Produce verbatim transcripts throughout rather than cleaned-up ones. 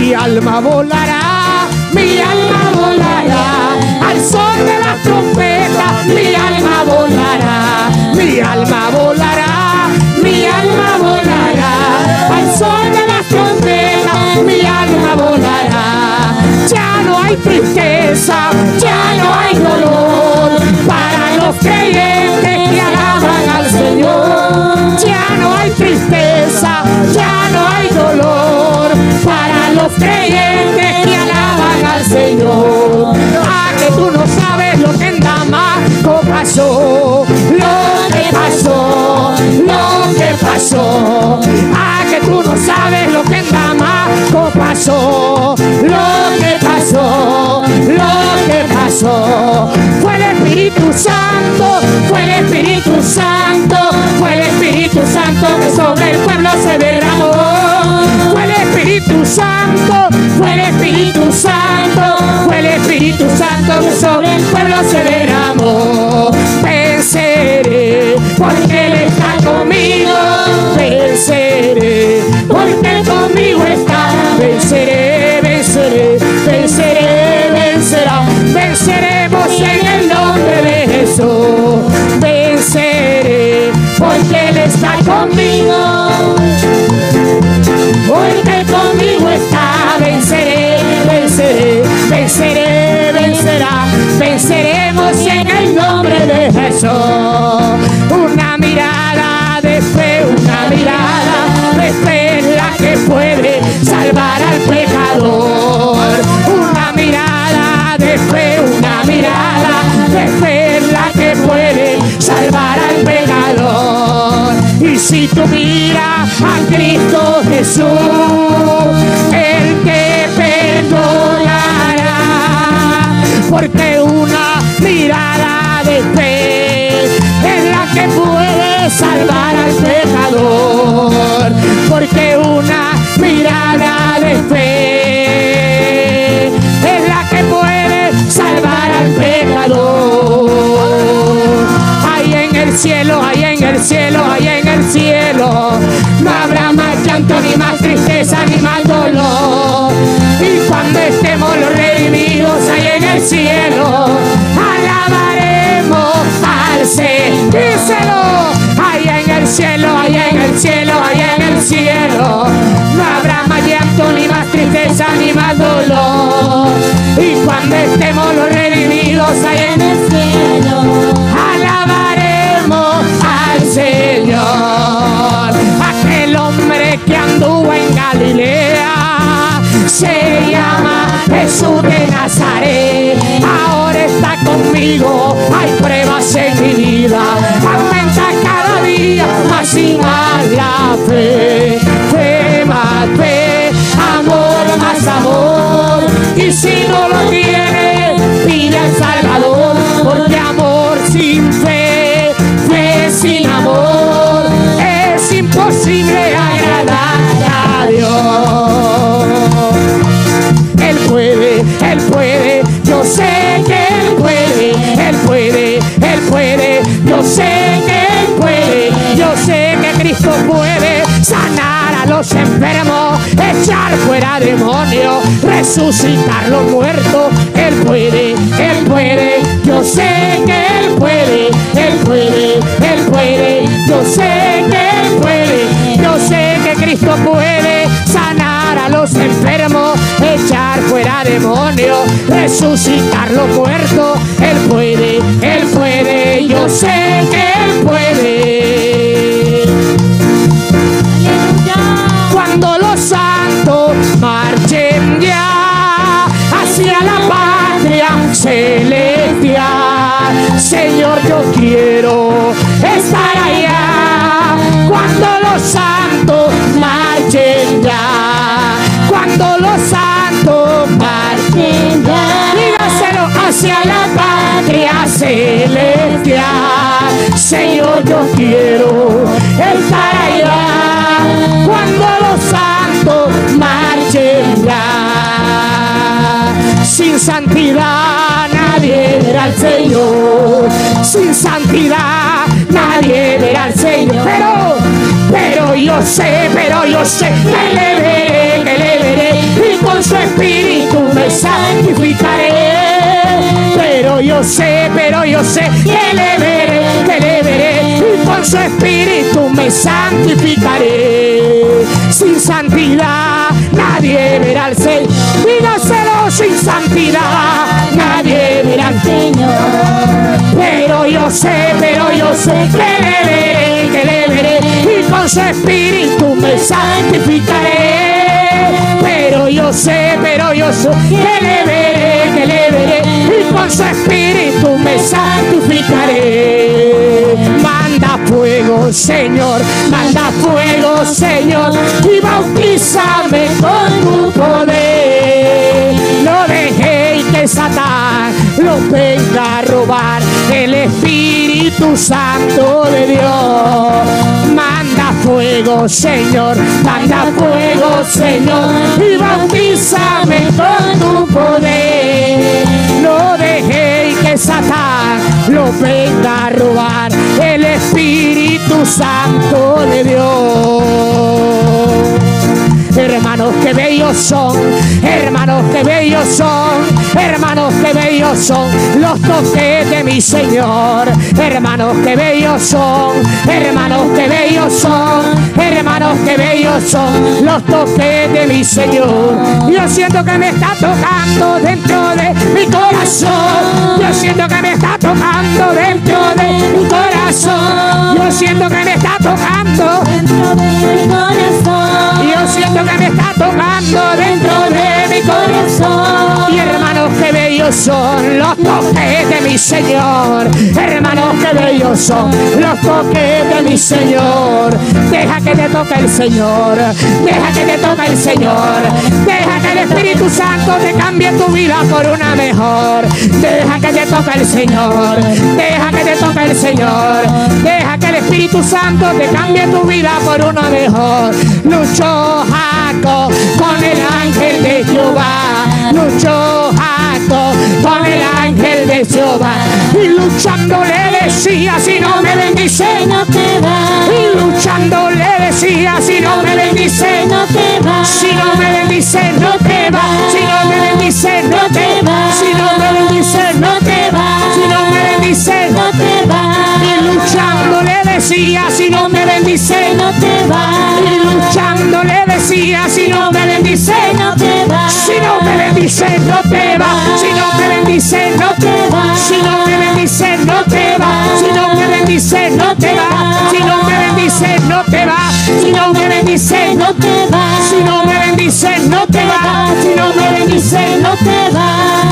mi alma volará, mi alma volará, al son de las trompetas, mi alma volará, mi alma volará, mi alma volará, al son de las trompetas, mi alma volará. Ya no hay tristeza, ya no hay dolor, para los creyentes que alaban al Señor. Ya no hay tristeza, ya no hay dolor, para los creyentes que alaban al Señor. Ah, que tú no sabes lo que en Damasco pasó, lo que pasó, lo que pasó. Ah, que tú no sabes lo que en Damasco pasó, lo que pasó, lo que pasó. Fue el Espíritu Santo, fue el Espíritu Santo, fue el Espíritu Santo que sobre el pueblo se derramó. Fue el Espíritu Santo, fue el Espíritu Santo, fue el Espíritu Santo que sobre el pueblo se derramó. Venceré porque Él está conmigo, venceré porque conmigo está. Venceré, venceré, venceré, vencerá, venceremos en el nombre de Jesús. Venceré porque Él está conmigo, porque conmigo está. Venceré, venceré, venceré, vencerá, venceremos en el nombre de Jesús. Una mirada de fe, una mirada de fe es la que puede salvar al pecador. Una mirada de fe, una mirada de fe es la que puede salvar al pecador. Y si tú miras a Cristo Jesús, Él te perdonará, porque una mirada de fe es la que puede salvar al pecador, porque una mirada de fe es la que puede salvar al pecador. Ahí en el cielo, ahí en el cielo, ahí en el cielo, no habrá más llanto, ni más tristeza, ni más dolor. Y cuando estemos los redimidos ahí en el cielo, alabaremos al Señor. Díselo, allá en el cielo, allá en el cielo, allá en el cielo, no habrá más llanto, ni más tristeza, ni más dolor. Y cuando estemos los redimidos ahí en el cielo, alabaremos al Señor. Aquel hombre que anduvo en Galilea se llama Jesús de Nazaret. Ahora está conmigo, hay pruebas en mi vida, aumenta cada día más y más la fe. Fe más fe, amor más amor, y si no lo tiene, pide al Salvador, porque amor sin fe, fe sin amor, es imposible agradar a Dios. Él puede, Él puede, yo sé que Él puede, Él puede, Él puede, yo sé que Él puede, yo sé que Cristo puede sanar a los enfermos, echar fuera demonios, resucitar los muertos. Él puede, Él puede, yo sé que Él puede, Él puede, Él puede, yo sé que Él puede, yo sé que Cristo puede sanar a los enfermos, echar fuera demonios, resucitar los muertos. Él puede, Él puede, yo sé que Él puede. Cuando los santos marchen ya hacia la patria celestial, Señor, yo quiero estar allá. Cuando los santos marchen ya, cuando los santos marchen ya, dígaselo, hacia la patria celestial, Señor, yo quiero estar allá. Cuando los santos marchen ya, sin santidad nadie verá al Señor, sin santidad nadie verá al Señor. Pero, pero yo sé, pero yo sé que le veré, que le veré, y con yo sé, pero yo sé que le veré, que le veré, y con su espíritu me santificaré. Sin santidad nadie verá al Señor. Dígaselo, sin santidad nadie verá al Señor. Pero yo sé, pero yo sé que le veré, que le veré, y con su espíritu me santificaré. Pero yo sé, pero yo sé que le veré, que le veré, y con su espíritu me santificaré. Manda fuego, Señor, manda fuego, Señor, y bautízame con tu poder. No dejéis que Satán lo venga a robar, el Espíritu Santo de Dios. Manda fuego, Señor, manda fuego, Señor, y bautízame con tu poder. No dejéis que Satán lo venga a robar, el Espíritu Santo de Dios. Hermanos, qué bellos son, hermanos, qué bellos son, hermanos, qué bellos son los toques de mi Señor. Hermanos, qué bellos son, hermanos, qué bellos son, hermanos, qué bellos son los toques de mi Señor. Yo siento que me está tocando dentro de mi corazón. Yo siento que me está tocando dentro de mi corazón. Yo siento que me está tocando dentro de mi corazón. Yo siento que me está tocando dentro de mi corazón. Y hermanos, qué bellos son los toques de mi Señor. Hermanos, qué bellos son los toques de mi Señor. Deja que te toque el Señor, deja que te toque el Señor, deja que el Espíritu Santo te cambie tu vida por una mejor. Deja que te toque el Señor, deja que te toque el Señor, deja que el Espíritu Santo te cambie tu vida por una mejor. Luchó Jacob con el ángel de Jehová, luchó Jacob con el ángel de Jehová, y luchando le decía: si no me bendice no te va. Y luchando le decía: si no me bendice no te va. Si no me bendice no te va. Si no me bendice no te va. Si no me bendice no te va. Si no me bendice no te va. Y luchando le decía: si no me bendice no te va. Y luchando le decía: si no me bendice no te va. Si no me bendice no te va. Si no me bendice no te va. Si no me bendice no te va. Si no me bendice no te va. Si no me bendice no te va. Si no me bendice no te va. Si no me bendice no te va. Si no me bendice no te va.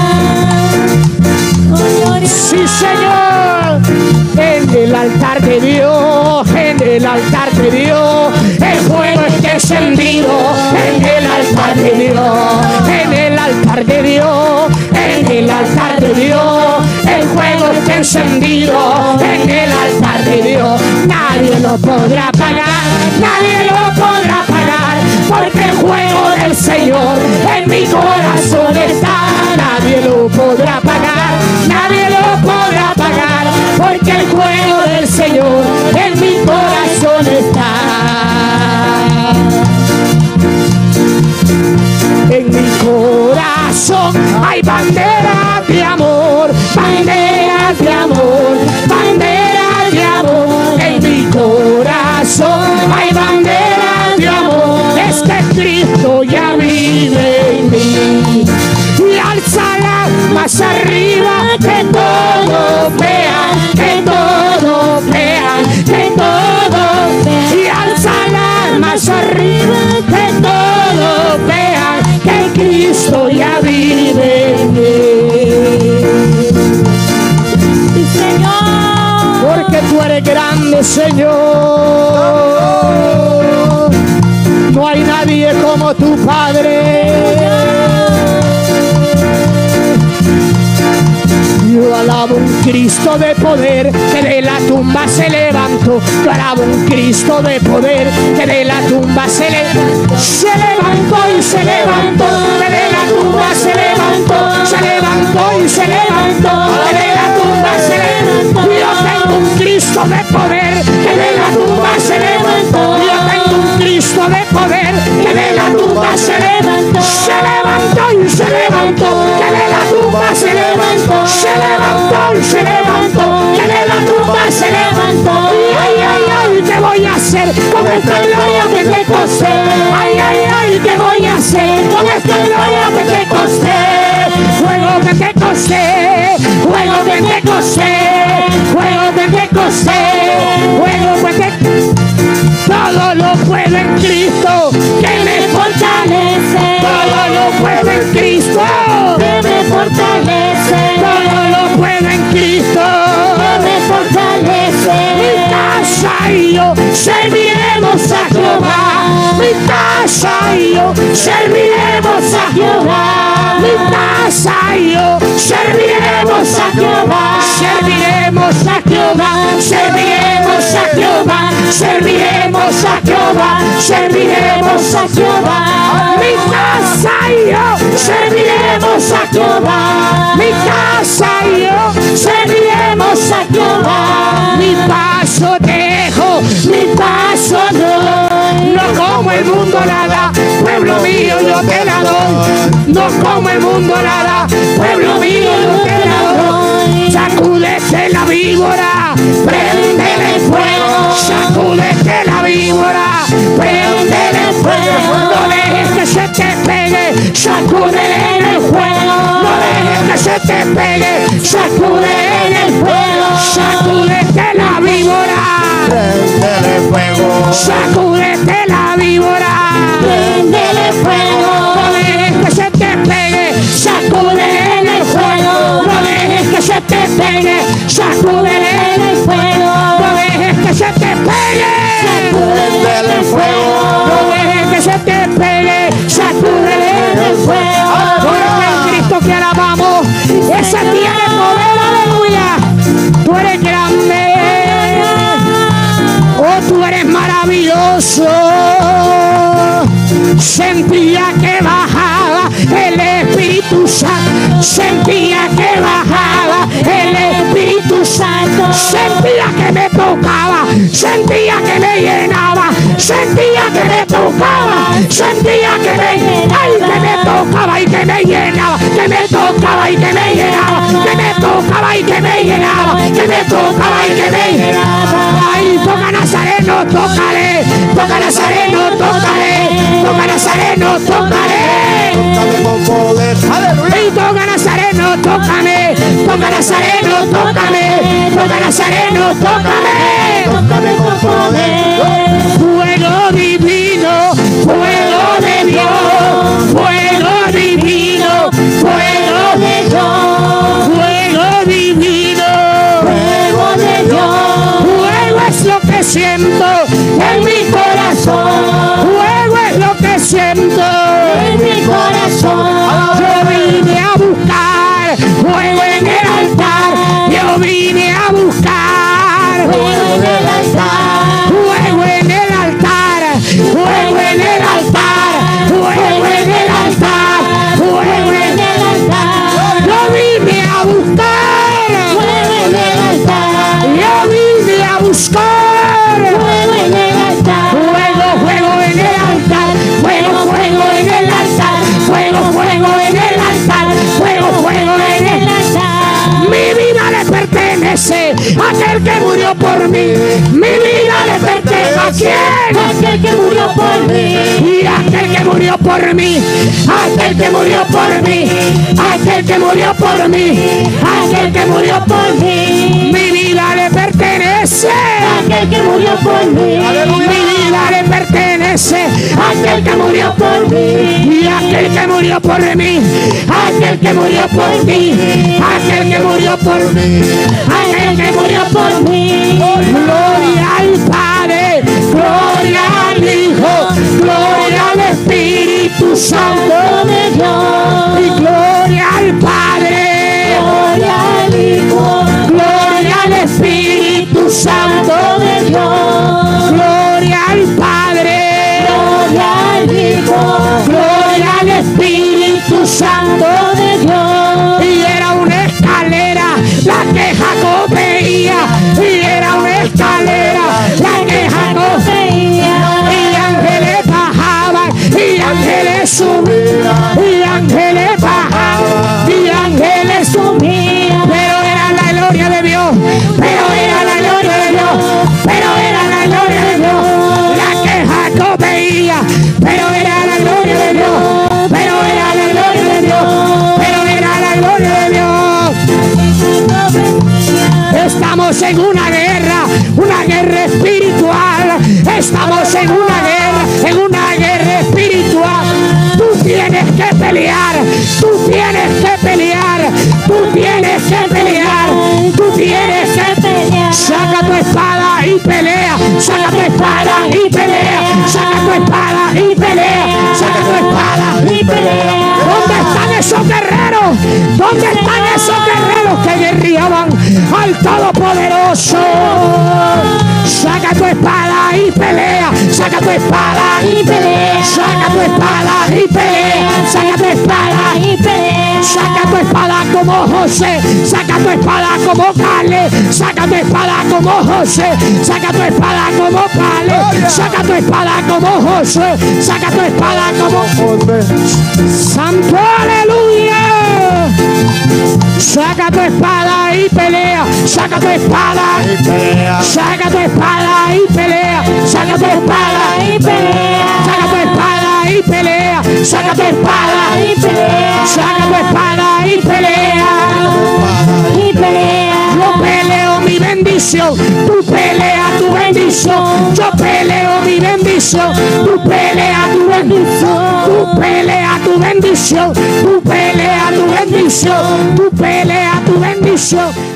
Sí, Señor. En el altar de Dios, en el altar de Dios, el fuego está encendido. En el altar de Dios, en el altar de Dios, en el altar de Dios, el fuego está encendido. En el altar de Dios, nadie lo podrá apagar, nadie lo podrá apagar, porque el fuego del Señor en mi corazón está. Nadie lo podrá apagar, nadie lo podrá apagar, porque el fuego del Señor en mi corazón está. En mi corazón hay banderas de amor, banderas de amor, banderas de amor. En mi corazón hay banderas de amor. Este Cristo ya vive en mí. Y alzala más arriba, que todo vean, que todo vean, que todo vean. Y alzala más arriba, que todo vean, que Cristo ya vive en mí. Sí, Señor. Porque tú eres grande, Señor. No hay nadie como tu Padre. Yo alabo un Cristo de poder que de la tumba se levantó. Yo alabo un Cristo de poder que de la tumba se levantó. Se levantó y se levantó. Que de la tumba se levantó. Se levantó y se levantó. Que de la tumba se levantó. Yo tengo un Cristo de poder que de la tumba se levantó. Yo tengo un Cristo de poder que de la tumba se levantó. Se levantó y se levantó. Que de la tumba se levantó. Se levantó a hacer con esta gloria Pentecostés? Ay, ay, ay, ¿qué voy a hacer con esta gloria Pentecostés? Fuego Pentecostés, fuego Pentecostés, fuego Pentecostés, fuego Pentecostés. Todo lo puedo en Cristo que me fortalece. Todo lo puedo en Cristo que me fortalece. Todo lo puedo en Cristo que me fortalece. Mi casa y yo serviremos a Jehová. Mi casa y yo serviremos a Jehová. Mi casa y yo serviremos a Jehová. Serviremos a Jehová. Serviremos a Jehová. Serviremos a Jehová. Serviremos a Jehová. Mi casa y yo serviremos a Jehová. Mi casa y yo serviremos a Jehová. Mi paso dejo, mi paso doy. No como el mundo nada, pueblo mío yo te la doy. No como el mundo nada, pueblo mío yo te la doy. Sacúdete la víbora, préndele fuego. Sacúdete la víbora, préndele fuego. No dejes que se te pegue, sacúdele en el fuego. No dejes que se te pegue, sacúdele en el fuego. Sacúdete la víbora, Préndele fuego. sacúdete la víbora, préndele fuego. No dejes que se te pegue, sacúdele en el fuego. No dejes que se te pegue, sacúdele en el fuego. No dejes que se te pegue, Préndele fuego. no dejes que se te pegue, sacúdele en el fuego. Porque el Cristo que alabamos, ese tiene poder, aleluya. Tú eres grande, oh, tú eres maravilloso. Sentía que bajaba el Espíritu Santo. Sentía que bajaba el Espíritu Santo. Sentía que me tocaba. Sentía que me llenaba. Sentía que me tocaba. Sentía que me llenaba. Ay, que me tocaba y que me llenaba. Que me tocaba y que me llenaba. Que me tocaba y que me llenaba. Que me tocaba y que me llenaba. Ay, toca Nazareno, tócale. Toca Nazareno, tócale. Toca Nazareno, tócale. Tócame con poder. Aleluya. Y toca Nazareno, tócame. Toca Nazareno, tócame. Toca Nazareno, tócame. Tócame con poder. Fuego divino, fuego de Dios. Fuego divino, fuego de Dios. Fuego divino, fuego de Dios. Fuego es lo que siento en mi corazón. Fuego es lo que siento en mi corazón. Yo vine a buscar fuego en el altar. Yo vine a buscar fuego en el altar. Fuego en el altar. Fuego en el altar. Fuego en el altar. Fuego en el altar. Yo vine a buscar fuego en el altar. Yo vine a buscar fuego en el altar. Fuego, fuego en el altar. Fuego, fuego en el altar. Fuego, fuego en el altar. Fuego, fuego en el altar. Mi vida le pertenece a aquel que murió por mí. Mi vida le pertenece a quién? A aquel que murió por mí. Y aquel que murió por mí. Aquel que murió por mí. Aquel que murió por mí. Aquel que murió por mí. Mi vida le pertenece a aquel que murió por mí. Aleluya. Mi vida le pertenece a aquel que murió por mí. Y aquel que murió por mí. Aquel que murió por mí. Aquel que murió por mí. Aquel que murió por mí. Gloria al Padre. Gloria al Hijo. Gloria al Espíritu Santo de Dios. Y gloria al Padre. Gloria al Hijo. Gloria al Espíritu Santo de Dios. Gloria al Padre. Gloria al Hijo. Gloria al Espíritu Santo de Dios. Y era una escalera la que Jacob veía. Y era una escalera la que Jacob veía. Y ángeles bajaban. Y ángeles subían. Y ángeles bajaban. Y ángeles subían. Pero era la gloria de Dios. Pero era la gloria de Dios. Pero era la gloria de Dios. una guerra espiritual. Estamos en una guerra, en una guerra espiritual. Tú tienes que pelear, tú tienes que pelear, tú tienes que pelear, tú tienes que pelear. Saca tu espada y pelea, saca tu espada y pelea, saca tu espada y pelea, saca tu espada y pelea. ¿Dónde están esos guerreros? ¿Dónde están esos guerreros que guerreaban al Todopoderoso? Saca tu espada y pelea, saca tu espada y pelea, saca tu espada y pelea, saca tu espada y pelea, saca tu espada como José, saca tu espada como Caleb, saca tu espada como José, saca tu espada como Caleb, saca tu espada como José, saca tu espada como Santo, aleluya. Saca tu espada y pelea, saca tu espada Y pelea. saca tu espada y pelea, saca tu espada y pelea, saca tu espada y pelea, saca tu espada y pelea, saca tu espada y pelea, y pelea. Yo peleo mi bendición, tú pelea tu bendición, yo peleo mi bendición, tú pelea tu bendición, tú pelea tu bendición, tú pelea tu bendición, tú pelea tu bendición.